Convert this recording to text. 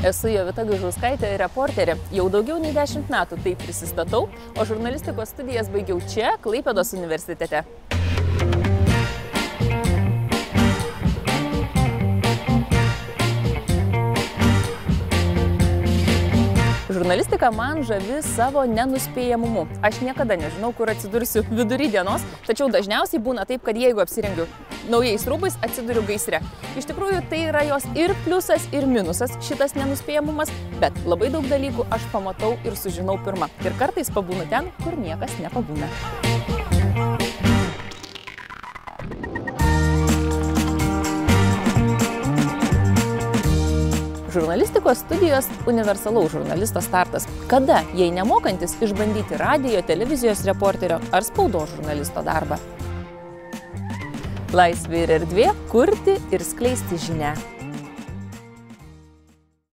Esu Jovita Gaižauskaitė, reporterė. Jau daugiau nei 10 metų taip prisistatau, o žurnalistikos studijas baigiau čia, Klaipėdos universitete. Žurnalistika man žavi savo nenuspėjamumu. Aš niekada nežinau, kur atsidursiu vidury dienos, tačiau dažniausiai būna taip, kad jeigu apsirengiu naujais rūbais, atsiduriu gaisre. Iš tikrųjų, tai yra jos ir pliusas, ir minusas, šitas nenuspėjamumas, bet labai daug dalykų aš pamatau ir sužinau pirmą. Ir kartais pabūnu ten, kur niekas nepabūna. Žurnalistikos studijos universalaus žurnalisto startas. Kada, jei nemokantis, išbandyti radijo, televizijos reporterio ar spaudos žurnalisto darbą? Laisvė ir erdvė kurti ir skleisti žinią.